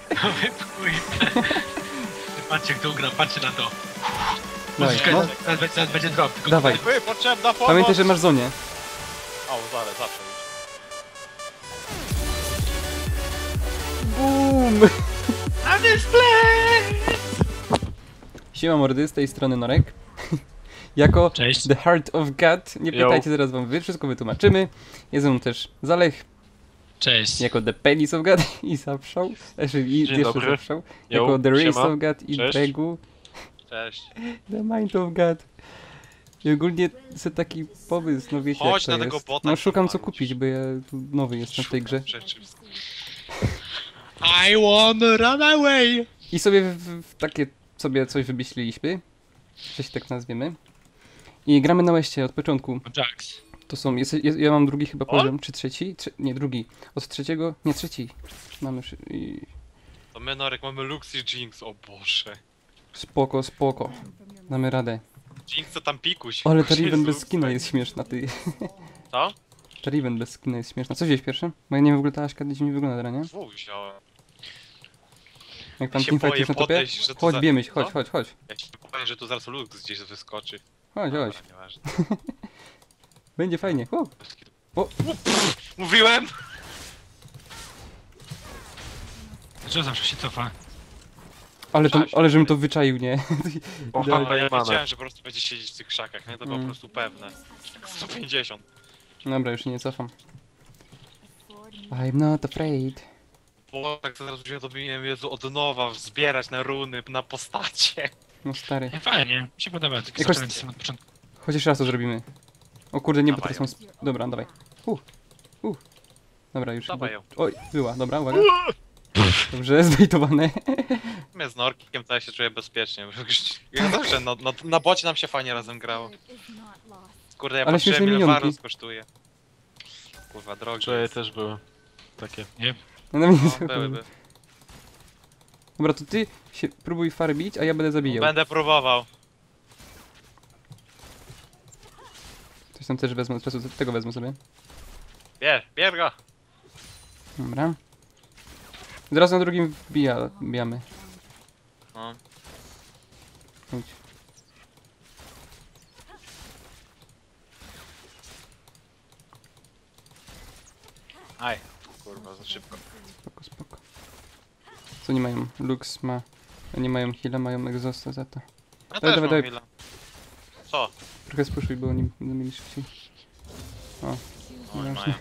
Chuj. Patrzcie kto gra, patrzcie na to. Dawaj, Czekaj, no. zaraz będzie drop. Tylko Dawaj. Potrzebna pomoc! Pamiętaj, że masz zonię. O, zaraz, zawsze. Boom! A display! Siema mordy, z tej strony Norek. Jako Cześć. The Heart of God, nie pytajcie, zaraz wam wszystko wytłumaczymy. Jest on też Zalech, Cześć. jako The Penis of God i Zapszał. I Dzień jeszcze dobry. Zapszał. Jako The Race of God i Cześć. Dregu. Cześć. The Mind of God. I ogólnie sobie taki pomysł, no wiecie Chodź jak to na tego jest. bota No i szukam co zapalić. kupić, bo ja tu nowy jestem w tej grze. Rzeczy. I wanna run away! I sobie takie sobie coś wymyśliliśmy, że się tak nazwiemy. I gramy na łeście od początku. Jax. To są, ja mam drugi chyba poziom, czy trzeci? Nie, drugi. Od trzeciego, nie trzeci. Mamy To my, Norek, mamy Lux i Jinx, o Boże. spoko, spoko. Damy radę. Jinx to tam pikuś. Ale ta Jezus. Riven bez skina jest śmieszna, ty. Co? Ta Riven bez skina jest śmieszna. Co wziąłeś pierwsze? Bo ja nie wiem w ogóle ta Aśka gdzieś mi wygląda teraz, nie? Dwóch wziąłem. Jak tam się teamfight boję jest na topie? podejść, że to Chodź, za- bijemy się, chodź, Co? chodź, chodź. Ja się boję, że tu zaraz Lux gdzieś wyskoczy. Chodź, chodź. Dobra, nieważne. Będzie fajnie. O, Mówiłem! Dlaczego zawsze się cofa? ale żebym to wyczaił, nie? O, Idealnie. Ale ja Jebane. wiedziałem, że po prostu będzie siedzieć w tych krzakach, nie? To było po prostu pewne. 150. Dobra, już się nie cofam. I'm not afraid. Bo tak zaraz uświadomiłem, Jezu, od nowa zbierać na runy, na postacie. No stary. Nie, fajnie, mi się podoba. Tylko Jakoś- zacząłem od początku. Chodź jeszcze raz to zrobimy. O kurde, nie, bo Dawaj teraz mam... Dobra, dawaj. Dobra, już... Dawaj ją. Oj, była, dobra, uwaga. Dobrze, zbejtowane. My z Norkiem to ja się czuję bezpiecznie. Jak zawsze na bocie nam się fajnie razem grało. Kurde, ja Ale patrzyłem śmieszne ile minionki. Varus kosztuje. Kurwa, drogi. Wczoraj jest. też były takie. No, na mnie No, byłyby. Dobra, to ty się próbuj farbić, a ja będę zabijał. Będę próbował. Coś tam też wezmę, tego wezmę sobie. Bierz go! Dobra. Zaraz na drugim bijamy. No. Chodź. Aj, kurwa, za szybko. Spoko, spoko. Co nie mają? Lux ma... Nie mają heal'a, mają exhausta za to. Ja Dawaj, też dawaj, mam chwilę. Co? Trochę spuszuj, bo oni będą mieli szybciej. Oj, Nieważne.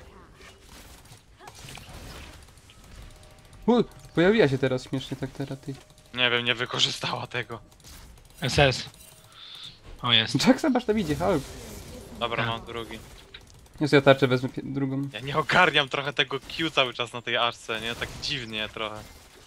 mają. Pojawiła się teraz śmiesznie tak teraz ty. Nie wiem, nie wykorzystała tego. SS. O, jest. Jack zobacz tam idzie, help. Dobra, Tak. mam drugi. Jest, ja tarczę wezmę drugą. Ja nie ogarniam trochę tego Q cały czas na tej arce, nie? Tak dziwnie trochę.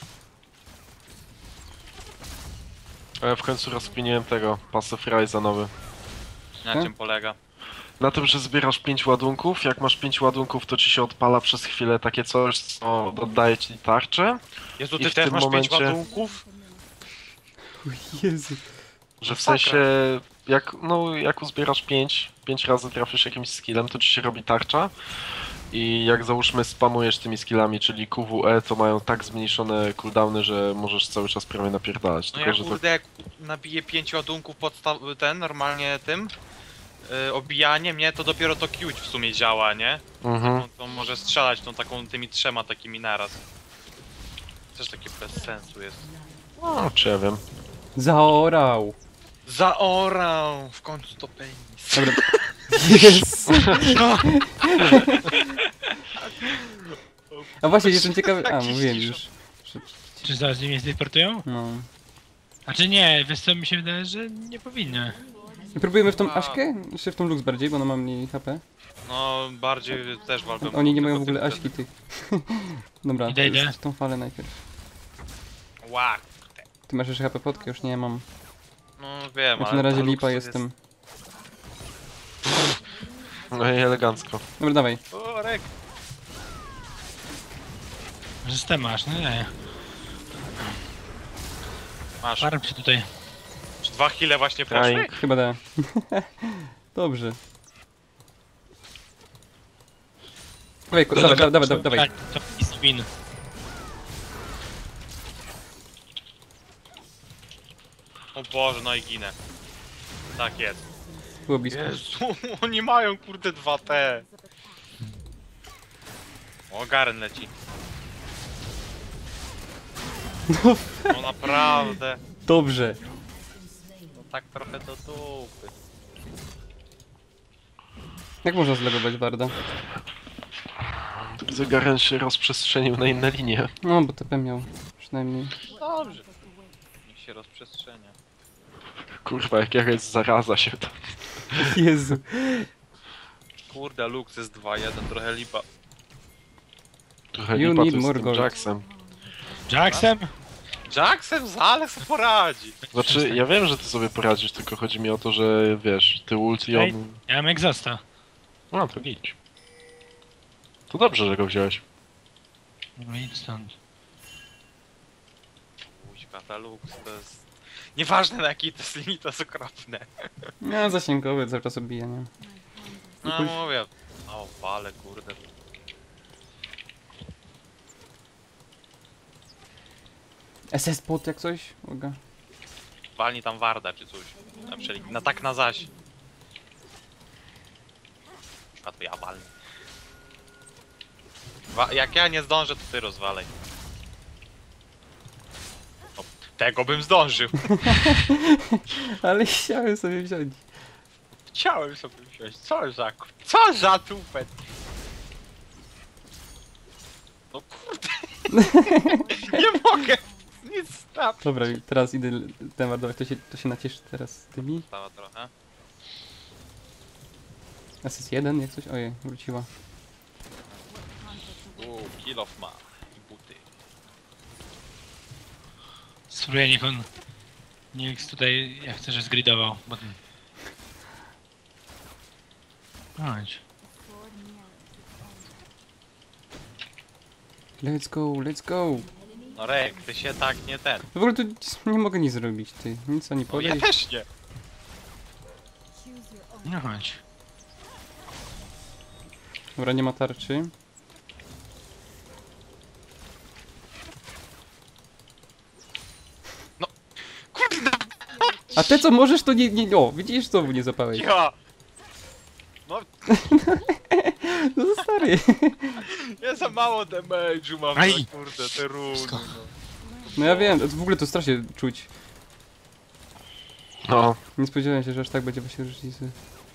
A ja w końcu rozkminiłem tego, Passive Rise'a nowy. Na Tak? czym polega? Na tym, że zbierasz 5 ładunków, jak masz 5 ładunków, to ci się odpala przez chwilę takie coś, co oddaje ci tarczę. Jezu, I ty w też tym masz 5 momencie- ładunków? Jezu. Że w Masakra. sensie, jak uzbierasz 5 razy trafisz jakimś skillem, to ci się robi tarcza. I jak załóżmy spamujesz tymi skillami, czyli QWE, to mają tak zmniejszone cooldowny, że możesz cały czas prawie napierdalać. No Tylko, ja że to kurde, jak nabiję 5 ładunków normalnie tym obijaniem, nie? To dopiero to Q w sumie działa, nie? Mhm. To może strzelać tymi 3 takimi naraz. Też takie bez sensu jest. No, czy ja wiem. Zaorał. Zaorał! W końcu to penis. Dobra. Yes. A właśnie, jestem ciekawy... A, Taki mówiłem cisza. już. Czy zaraz mnie zdeportują? No. A czy nie, wiesz co, mi się wydaje, że nie powinny. I próbujemy w tą Aśkę? Czy w tą Lux bardziej, bo ona ma mniej HP? No, bardziej też walkę. Oni nie mają w ogóle Aśki, ty. Dobra, Idę, idę. w tą falę najpierw. Łak. Ty masz jeszcze HP potkę, już nie mam. No wiem, Znaczy ale na razie ta lipa Lux jestem. No i elegancko. Dobra, dawaj. O, Rek. Że z masz, no nie. Masz. Farm się tutaj. Czy 2 heale właśnie poszły? Trying. Chyba da. Dobrze. Dawaj, dawaj. Tak, to jest win. O Boże, no i ginę. Tak jest. Było blisko. Jezu, oni mają kurde 2T. O, Garen leci. No naprawdę. Dobrze. No tak trochę do dupy. Jak można zlegować Warda? Widzę, Garen się rozprzestrzenił na inne linie. No, bo TP miał. Przynajmniej. Dobrze. Niech się rozprzestrzenia. Kurwa, jak jakaś zaraza się tam. Jezu. Kurde, Lux jest 2-1, trochę lipa. Trochę You lipa need tu z more tym gold. Jacksem. Jacksem? Jackson ale sobie poradzi. Znaczy, ja wiem, że ty sobie poradzisz, tylko chodzi mi o to, że wiesz, ty ult i Ej. on... Ja mam egzosta. No, to idź. To dobrze, że go wziąłeś. No idź stąd. Uźka, ta Lux to jest... Nieważne na jaki to jest limit, to jest okropne. No, zasięgowy cały czas obija, nie? No później- mówię. O, wale, kurde. SS pot jak coś? Uwaga. Walni tam Warda czy coś. Na tak na zaś. A to ja walnę. Jak ja nie zdążę, to ty rozwalej. O, tego bym zdążył. Ale chciałem sobie wziąć. Chciałem sobie wziąć. Co za tupet. No kurde. Nie mogę. Nic tam. Dobra, teraz idę ten wardować, to się nacieszy teraz z tymi. Stała trochę. SS 1 jak coś? Ojej, wróciła. Kill off ma. I buty. Spróbuję, niech on... Niech tutaj, ja chcę, że zgridował, bo... Chodź. Let's go, let's go. No Rek, ty się tak nie ten. W ogóle tu nie mogę nic zrobić, ty. Nic ani O, ja podejść. też nie. No chodź. Dobra, nie ma tarczy. Kurde, A te co możesz to nie o, widzisz znowu nie zapałeś. ja. No, No stary. ja za mało damage'u mam, Aj. na kurde, te runy, no. No ja wiem, w ogóle to strasznie czuć. No, Nie spodziewałem się, że aż tak będzie właśnie różnicy.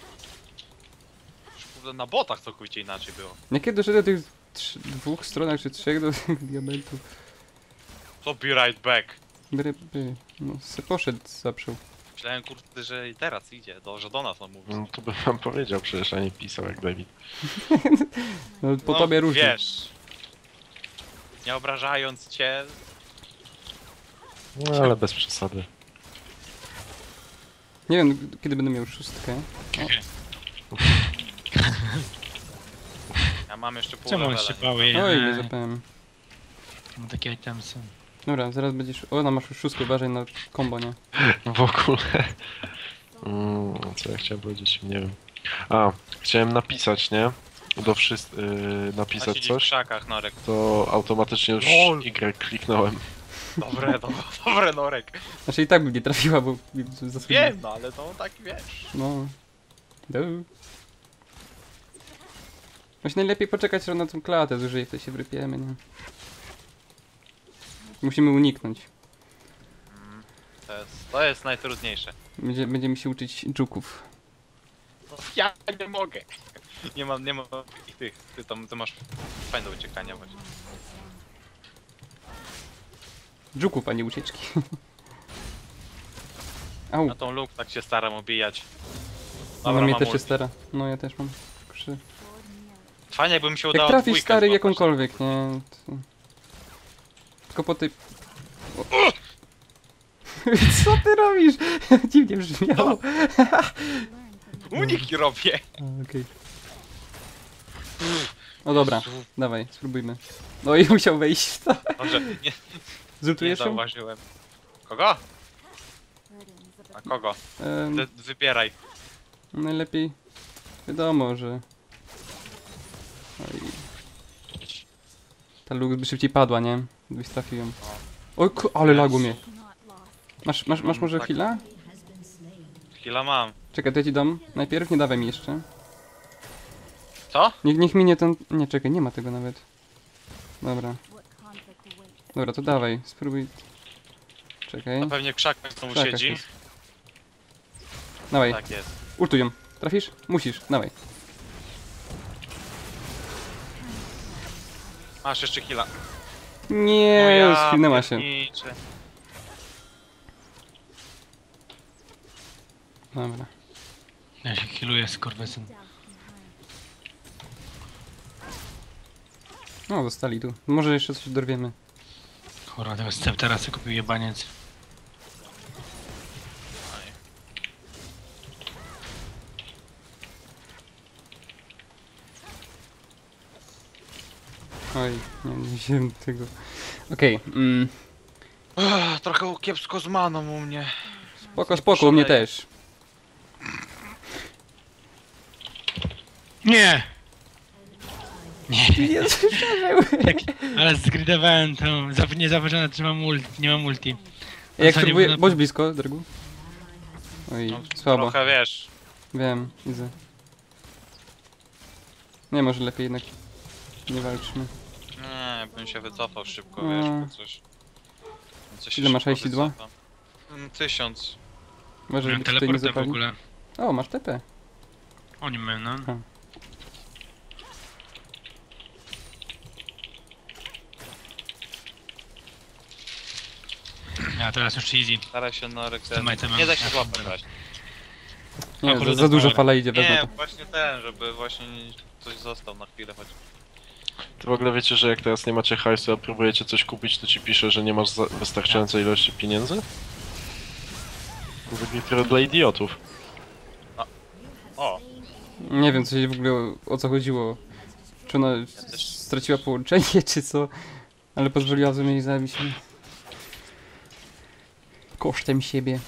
Już kurde, na botach całkowicie inaczej było. Jakie doszedłem do tych dwóch stronach czy trzech do tych diamentów. To be right back. No se poszedł, zaprzał. Myślałem, kurde, że i teraz idzie, że do nas on mówi. no to bym wam powiedział przecież, a nie pisał jak David. No po No, tobie różnie. wiesz. Nie obrażając cię, No, ale bez przesady. Nie wiem kiedy będę miał szóstkę. ja mam jeszcze pół Czemu on levela, się nie? bałuje? Oj, nie zapałem. Mam takie itemsy. Dobra, zaraz będziesz... O, no masz już szóstkę, uważaj na kombo, nie? W ogóle... co ja chciałem powiedzieć? Nie wiem. A, chciałem napisać, nie? Do wszystkich... A napisać siedzi w coś, krzakach, Norek. to automatycznie już Lol. Y kliknąłem. Dobre, Norek. Znaczy i tak bym nie trafiła, bo... zasłonię. Wiem, no ale to tak wiesz. No. Właśnie najlepiej poczekać aż na tą klatę, zużyję, wtedy się wrypiemy, nie? Musimy uniknąć. To jest najtrudniejsze. Będziemy się uczyć dżuków. No, ja nie mogę. Nie mam tych. Ty masz fajne uciekania właśnie. Dżuków, a nie ucieczki. Au, Na tą luk tak się staram obijać. ona mnie mam też się ulti. stara. No ja też mam. Kurczę. Fajnie jakby mi się udało Jak trafisz dwójkę stary złapać. jakąkolwiek, nie? To... Tylko po tej... O. Co ty robisz? Dziwnie brzmiało. Uniki robię. Okej. O dobra, dawaj, spróbujmy. No i musiał wejść. Może nie Zultujesz ją? zauważyłem. Kogo? A kogo? Wybieraj. Najlepiej... Wiadomo, że... Oj. Ta Lux by szybciej padła, nie? Gdybyś trafił ją. Oj, ale lagło mnie. Masz może Tak. heal'a? Chwila mam. Czekaj, to ja ci dam. Najpierw nie dawaj mi jeszcze. Co? Niech minie ten... Nie, czekaj, nie ma tego nawet. Dobra. Dobra, to dawaj, spróbuj. Czekaj. No pewnie w krzakach znowu Krzakach siedzi. jest. Dawaj, Tak jest. ultuj ją. Trafisz? Musisz, dawaj. Masz jeszcze chwila. Nie, schwilnęła się. pierniczę. Dobra. Ja się healuję z korwesem. No, zostali tu. Może jeszcze coś dorwiemy. Kurwa, tego sceptera sobie kupił jebaniec. Oj, nie wziąłem tego. Okej, Trochę kiepsko z maną u mnie. spoko, u mnie też. Nie! Nie, Nie słyszałem. ale zgridowałem to. Nie zauważyłem, że nie mam multi. Jak Co, nie spróbuję... było na- Bądź blisko, drogu. Oj, No, słabo. Trochę wiesz. Wiem, widzę. Nie, może lepiej jednak nie walczmy. Nie, bym się wycofał szybko, No. wiesz, bo coś Ile masz szybko hajsidła? wycofam. 1000. Może Miałem żeby ci tutaj nie teleportę w zapali. ogóle. O, masz TP. Oni mają, no. A. Ja teraz już easy. Staraj się na tym itemem. Nie da się złapać właśnie. Nie, Akurat za dużo power. fala idzie, wezmę Nie, to. właśnie ten, żeby właśnie coś został na chwilę choć. To w ogóle wiecie, że jak teraz nie macie hajsu, a próbujecie coś kupić, to ci pisze, że nie masz wystarczającej ilości pieniędzy? Wygry dla idiotów. O, Nie wiem, co się w ogóle o co chodziło. Czy ona też- straciła połączenie, czy co? Ale pozwoliła sobie jej zabić. Kosztem siebie.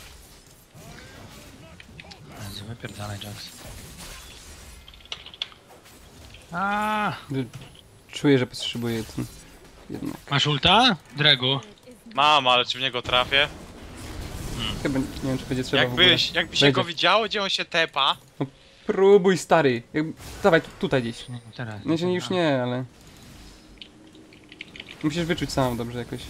Wypierdalaj, Jax. A, Czuję, że potrzebuję ten... Jednak. masz ulta? Dregu. mam, ale czy w niego trafię? Chyba nie wiem, czy będzie trzeba w ogóle. Jakby się Będzie. go widziało, gdzie on się tepa. Próbuj, stary. Dawaj, tutaj gdzieś. Nie, teraz. No nie, już nie, ale... Musisz wyczuć sam dobrze jakoś.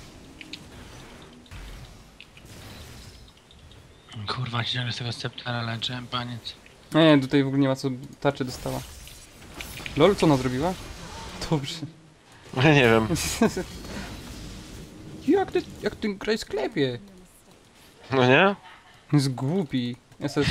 Kurwa, się z tego sceptera leczę, paniec. Nie, tutaj w ogóle nie ma co tarczy dostała. Lol, co ona zrobiła? Dobrze. Nie wiem. Jak ten kraj sklepie? No nie? Jest głupi. SS.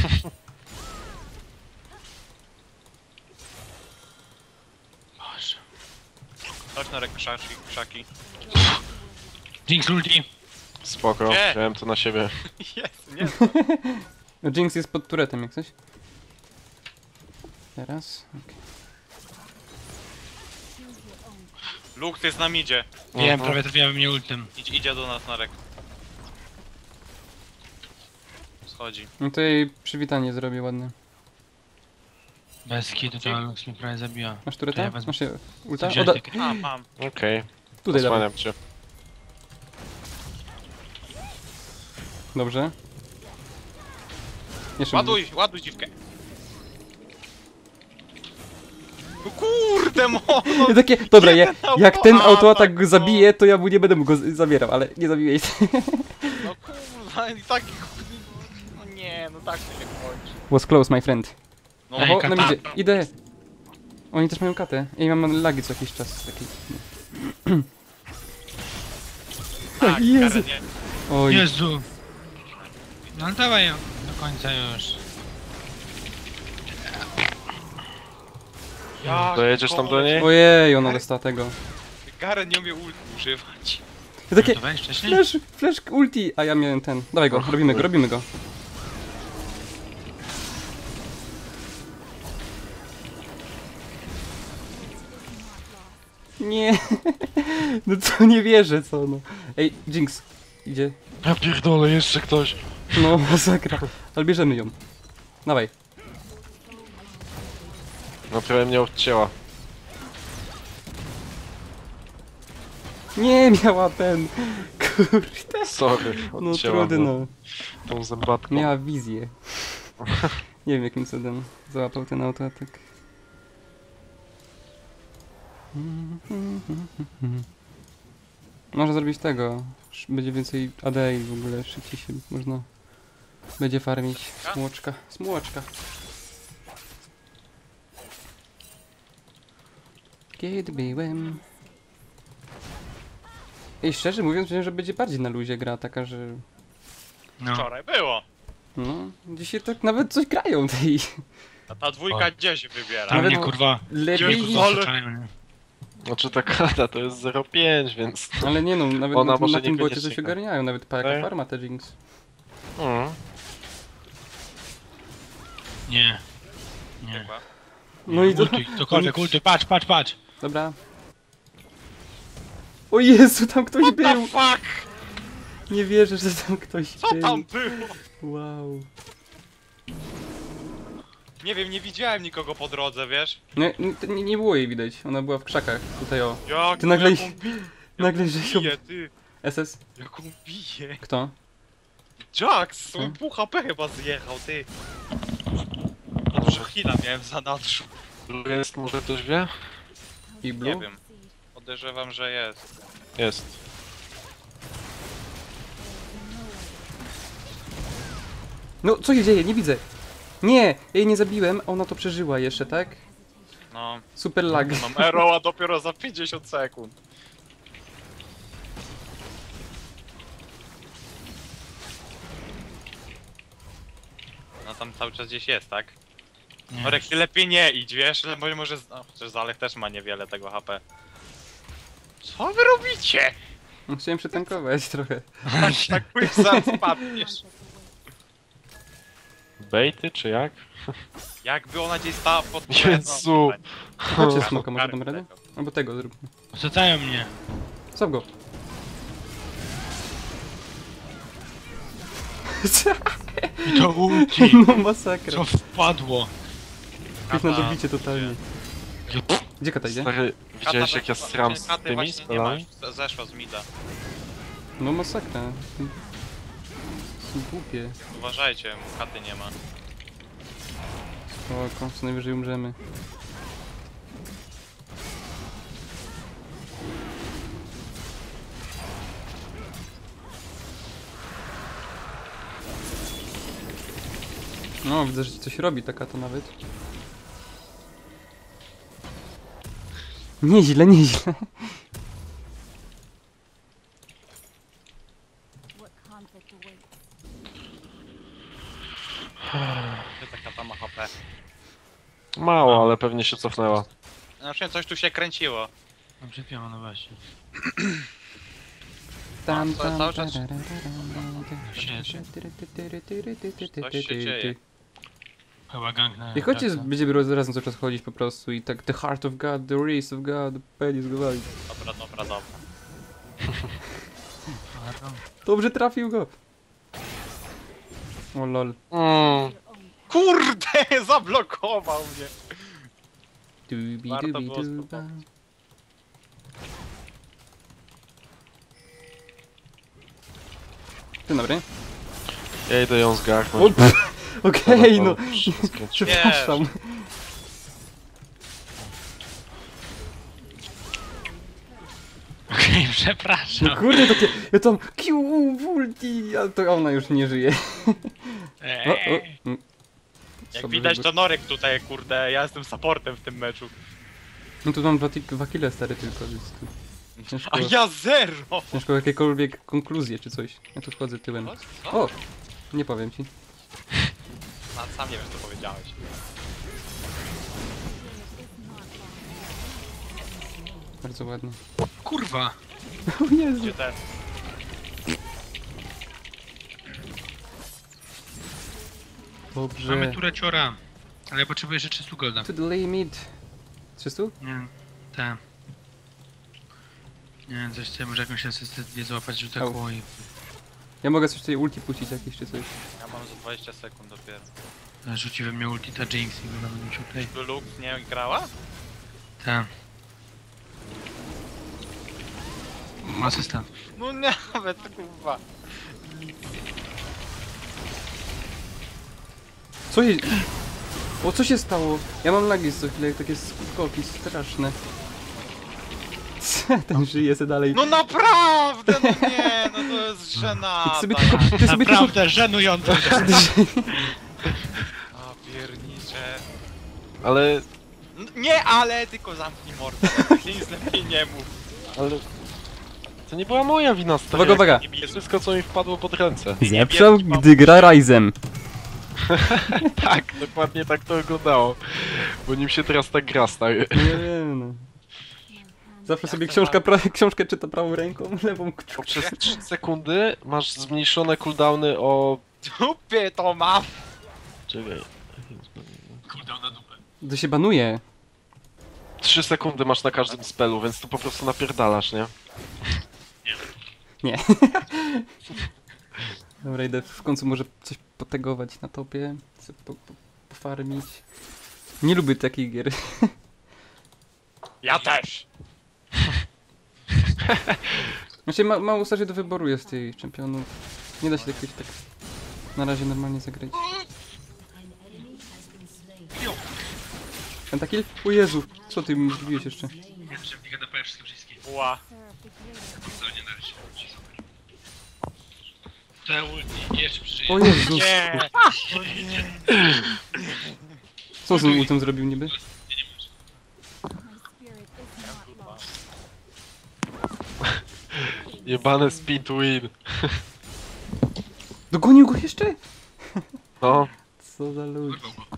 Boże. Chodź na krzaki. Jinx ulti. Spoko, Nie. wziąłem to na siebie. Jest, nie. No, Jinx jest pod turetem, jak coś. Teraz. Okay. Lux jest na midzie. Wiem, prawie trafiłem mnie ultem. Idzie do nas Narek. Schodzi. No to jej przywitanie zrobię ładne. Bez kitu to Lux mnie prawie zabija. Masz To tureta? ja wezmę. Masz je ulta? Wziąć Oda takie- Mam. Okej, tutaj dawaj. osłaniam cię. Dobrze. Jeszcze Ładuj dziwkę. No kurde, mono! Ja takie, dobra, jak ten atak, autoatak go no. zabije, to ja mu nie będę mu go zabierał, ale nie zabiłeś. No kurwa, i tak... No nie, no tak to się kończy. Was close, my friend. No, Ej, O, kata. nam idzie, idę. Oni też mają katę. Ej, mam lagi co jakiś czas. Taki. tak, Jezu. Karen, nie. Oj, Jezu. No dawaj ją do końca już. Ja Dojedziesz tam do niej? ojej, ona dostała tego. Garen nie umie ult używać. Ja takie, To weź wcześniej? flash ulti, a ja miałem ten. Dawaj go, robimy go. Nie, no co, nie wierzę, co no. Ej, Jinx, idzie. Ja pierdolę, jeszcze ktoś. No, masakra. Ale bierzemy ją. Dawaj. No trochę mnie odcięła. Nie miała ten. Kurde. Sorry, No odcięłam trudno. tą zębatką. Miała wizję. Nie wiem jakim cudem załapał ten autoatak. Można zrobić tego. Będzie więcej AD i w ogóle szybciej się można będzie farmić. Smoczka. Smoczka. Kiedy byłem... Ej, szczerze mówiąc, myślałem, że będzie bardziej na luzie gra, taka, że... No. Wczoraj było. No, dzisiaj tak nawet coś grają tej... A ta dwójka gdzie się wybiera? Tam Nawet mnie kurwa... Lepiej Gdzie niż... zaznaczają, nie? Znaczy ta karta to jest 0,5, więc... Ale nie no, nawet Ona na może tym bocie niekoniecznie coś ogarniają, nawet jaka Tak? farma te Jinx. Mm. Nie. Nie. Chyba. No i to... Ultuj, cokolwiek, ultuj, patrz, patrz, patrz! Dobra. O Jezu, tam ktoś What the był! fuck? Nie wierzę, że tam ktoś Co był. tam było? Wow. Nie wiem, nie widziałem nikogo po drodze, wiesz? Nie było jej widać, ona była w krzakach, tutaj o. Jak Ty nagle- jaką Nagle, że się... bije, ty! SS? Jaką bije! Kto? Jax! Co? On pół HP chyba zjechał, ty! Ja dużo heala miałem w zanadrzu. Jest, może ktoś wie? I Nie Blue? wiem. Podejrzewam, że jest. Jest. No, co się dzieje? Nie widzę. Nie! Jej nie zabiłem, ona to przeżyła jeszcze, tak? No, Super lag. mam Eroa dopiero za 50 sekund. No tam cały czas gdzieś jest, tak? Nie. Norek, ty lepiej nie idź, wiesz? Bo może... No, chociaż Zalech też ma niewiele tego HP. Co wy robicie? No, chciałem przetankować trochę. Tak pójdź zaraz spadniesz. Bejty, czy jak? Jakby ona gdzieś stała pod... Jezu! Chodźcie smoka, może dam radę? Albo tego zróbmy. Osadzają mnie. Co go? I to ulti. No masakra. Co wpadło? Ktoś na dobicie totalnie. Gdzie kata idzie? Stary, widziałeś jak ja stram z Katy tymi właśnie nie ma, spelami? już zeszła z mida. No masakra. Są głupie. Uważajcie, katy nie ma. Spoko, co najwyżej umrzemy. No, widzę, że ci coś robi taka to nawet. Nieźle, nieźle. Gdzie ta kata ma HP? Mało, ale pewnie się cofnęła. Znaczy coś tu się kręciło. Mam przepięło, no właśnie. Tam, to tam, cały czas- Coś się dzieje. Chyba gang na... I chodźcie, wraca. będziemy razem cały czas chodzić po prostu i tak The Heart of God, The Race of God, The Penis Gwali. Dobra, dobra, dobra. Dobrze trafił go. O lol. Kurde, zablokował mnie. Dubi, Warto dubi, było duba. spróbować. Dzień dobry. Ja idę ją O, zgarnąć. Okej, no. Wszystkie. Przepraszam. Okej, No przepraszam. kurde, takie... Ja tam... Q, ulti, a to ona już nie żyje. O, o. mm. Jak Sobie widać wybór. to Norek tutaj, kurde, ja jestem supportem w tym meczu. No tu mam dwa kile stary tylko, więc tu... Ciężko, A ja zero! ciężko jakiekolwiek konkluzje czy coś. Ja tu wchodzę tyłem. Co? O! Nie powiem ci. A sam nie wiem co powiedziałeś. Bardzo ładnie. Kurwa. O Jezu. Gdzie ten? Dobrze. Mamy tu raciora. Ale ja potrzebuję jeszcze 300 golda. To the limit. 300? Nie, tak. Nie wiem, coś chcę, może jakąś asystę złapać, że tak Au. było i... Ja mogę coś tutaj ulti puścić jakieś czy coś. Ja mam za 20 sekund dopiero. Rzuci we mnie ulti ta Jinx i go będę musiał tutaj. Tu Lux nie grała? Tak. Asysta. No nawet, kurwa. Co się... O, co się stało? Ja mam lagi co chwilę, takie skoki straszne. Ten żyje se dalej. No naprawdę, no nie, no to jest żenada. Ty sobie tylko... Ty sobie tylko... Naprawdę żenujące. A piernicze. Ale... Nie, ale tylko zamknij mordę. Nic lepiej nie mów. ale... To nie była moja wina, stary. Uwaga, uwaga. Nie bierz- Wszystko co mi wpadło pod ręce. Zeprzał, gdy gra Ryzem. Tak, dokładnie tak to wyglądało. Bo nim się teraz tak gra, stary. Nie wiem, no. Zawsze sobie książkę czyta prawą ręką, lewą Bo kciuką. przez 3 sekundy masz zmniejszone cooldowny o... Dupie to mam. Czekaj. Cooldown na dupę. To się banuje. 3 sekundy masz na każdym spelu, więc tu po prostu napierdalasz, nie? Nie. Dobra, idę w końcu może coś potegować na topie. Chcę pofarmić. Nie lubię takich gier. Ja też. Znaczy mało starzy do wyboru jest tej czempionów. Nie da się jakoś tak na razie normalnie zagrać. Pentakill? O Jezu, co ty mi zrobiłeś jeszcze? Wiem, że w HDP wszystkie. Ła. To nie należy. Super. Te ulti jeszcze przeżyje. O Jezu, Nie. co z tym ultem zrobił niby? Jebane spin to win. Dogonił go jeszcze? No. Co za ludzi. Kurwa, bo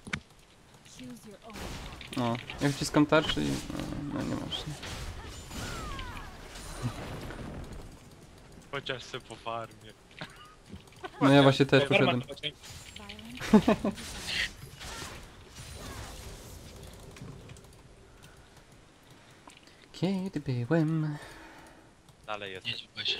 No, ja wciskam tarczy i... No nie masz. Chociaż se po farmie. No ja właśnie też poszedłem. Kiedy byłem... Dalej jest. nie dziwię się.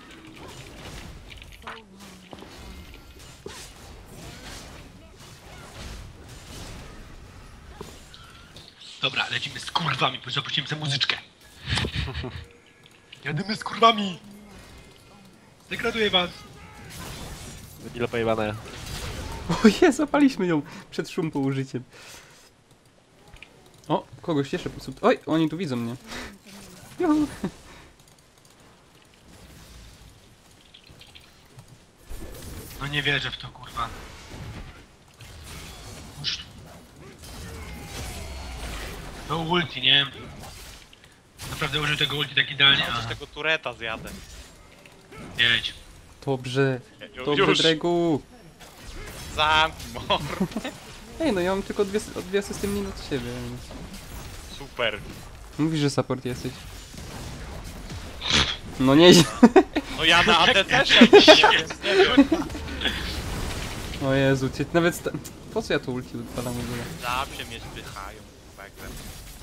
Dobra, lecimy z kurwami, bo zapuściłem sobie muzyczkę. Jadymy z kurwami! Degraduję was! Ile pojebane. O Jezu, zapaliśmy ją przed szumpo użyciem. O, kogoś jeszcze posób. Oj, oni tu widzą mnie. Juhu. No nie wierzę w to, kurwa. Już. To ulti, nie? Naprawdę użył tego ulti tak idealnie. Chociaż Aha, tego tureta zjadę. jedź. Dobrze, dobrze, Już. Dregu. Zamknij mordę. Ej, no ja mam tylko dwie asysty mniej od siebie, więc... Super. Mówisz, że support jesteś. No nieźle. No ja na AD też jakiś nie wiem, nie wiem. O Jezu, cię nawet... Po co ja tu ulti odpalam w ogóle? Zawsze mnie spychają. Background.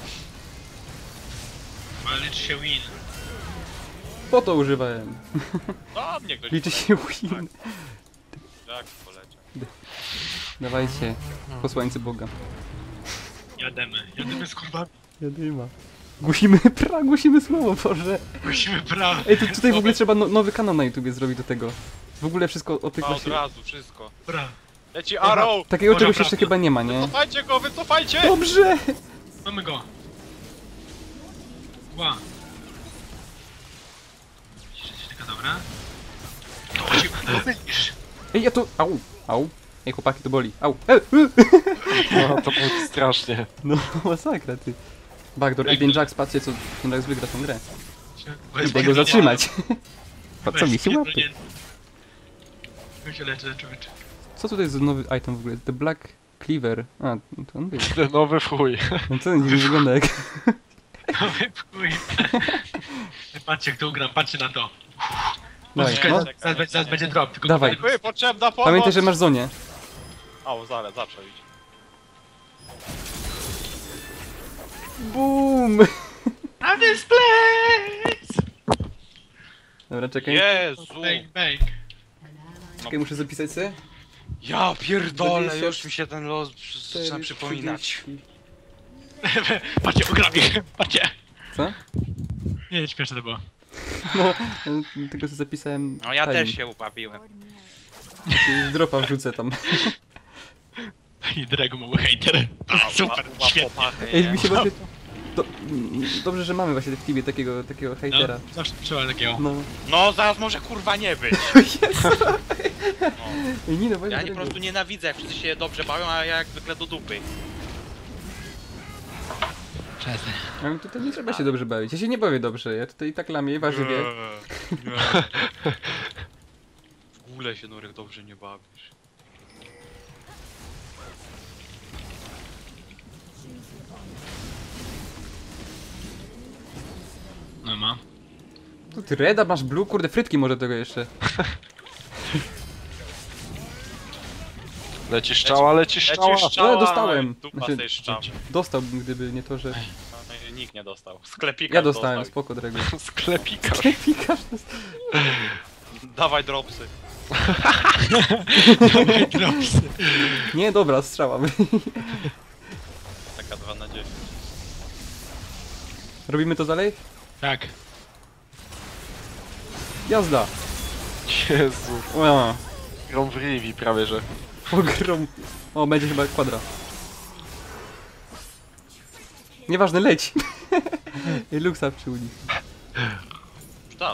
Ale liczy się win. Po to używałem. No mnie ktoś Liczy się win. Tak, poleciał. Dawajcie, posłańcy Boga. Jadymy z kurwami. Jadyma. Głosimy słowo, Boże. Musimy prawo. Ej, tutaj w ogóle trzeba nowy kanał na YouTubie zrobić do tego. W ogóle wszystko o tych A od właśnie... razu wszystko. Bra. Leci Arrow! Takiego Może czegoś prawda. jeszcze chyba nie ma, nie? Wycofajcie go, wycofajcie! Dobrze! Mamy go. Ła. Widzisz, taka dobra? To się pomylisz. Ej, ja to... Au, au. Ej, chłopaki, to boli. Au. No, to było strasznie. No, masakra, ty. Backdoor, Eden Jax, patrzcie, co ten Jax wygra tą grę. Idę go zatrzymać. Po co mi się łapy? Ja się leczę, człowieczе. Co tutaj za nowy item w ogóle? The Black Cleaver. A, to on był. Ten nowy fuj. No co, nie wygląda jak... No wypchuj. Patrzcie jak to ugram, patrzcie na to. Dawaj, Muzyczka, no. zaraz będzie drop, tylko Dawaj. Wy, potrzebna pomoc! Pamiętaj, że masz zonię. O, zaraz, zawsze idź. Boom! A this place! Dobra, czekaj. Jezu! Bang, bang. Czekaj, muszę zapisać sobie. Ja pierdolę, 20, już mi się ten los zaczyna przypominać. 30. Patrzcie, ugram ich, patrzcie. Co? Nie, śmieszne to było. No, tylko co zapisałem. No ja timing. też się ubawiłem. I dropa wrzucę tam. I Dragon był hater. Super, świetnie. Ej, mi się właśnie... Dobrze, że mamy właśnie w teamie takiego hejtera. No, zawsze trzeba takiego. No. No zaraz może kurwa nie być. Jezu! No. Ej, nie no, właśnie Ja po tego. prostu nienawidzę, jak wszyscy się dobrze bawią, a ja jak zwykle do dupy. Czasy. Ale tutaj nie trzeba się dobrze bawić. Ja się nie bawię dobrze, ja tutaj tak lamię, warzywie. W ogóle się Norek dobrze nie bawisz. No ma. Tu ty reda, masz blue, kurde, frytki może tego jeszcze. Leci szczała, leci szczała. Lecisz szczała, Ale dostałem. Dupa Znaczy, tej szczał. Dostałbym, gdyby nie to, że... No, nikt nie dostał. Sklepika Ja dostałem, dostał. spoko, Drego. Sklepikarz. Pikasz dostał. Dawaj dropsy. Dropsy. Nie, dobra, strzała. Taka 2 na 10. Robimy to dalej? Tak. Jazda! Jezu. O, Grom w Rivi prawie, że. pogrom. O, będzie chyba kwadra. Nieważne, leć! I Luxa przyłudzi. Tak.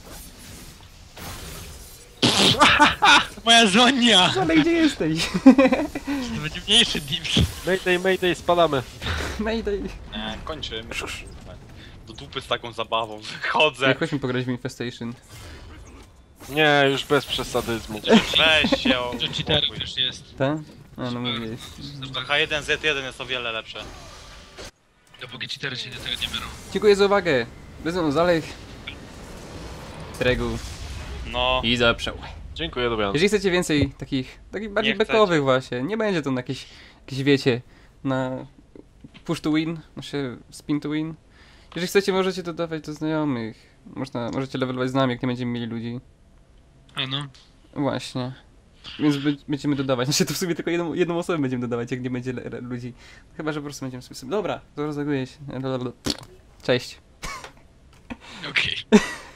Moja zonia! Ale gdzie jesteś? To będzie mniejszy dips. Mayday, mayday, spadamy. Mayday. Nie, kończymy. Do dupy z taką zabawą. Wychodzę. Jak chodźmy pograć w Infestation. Nie, już bez przesadyzmu. Weź się o... Że cheaterów już jest. Tak? A, no mówię. To H1Z1 jest o wiele lepsze. Dopóki cheatery się do tego nie biorą. Dziękuję za uwagę. Wyzwą Zalech. Regu. No. I zaprzał. Dziękuję, dobranoc. Jeżeli chcecie więcej takich bardziej Nie bekowych chcecie. właśnie, nie będzie to na jakieś wiecie, na push to win, znaczy spin to win. Jeżeli chcecie, możecie dodawać do znajomych. Możecie levelować z nami, jak nie będziemy mieli ludzi. A no. Właśnie. Więc będziemy dodawać. Znaczy to w sumie tylko jedną osobę będziemy dodawać, jak nie będzie ludzi. Chyba, że po prostu będziemy sobie... Dobra, to rozleguję się. Cześć. Okej.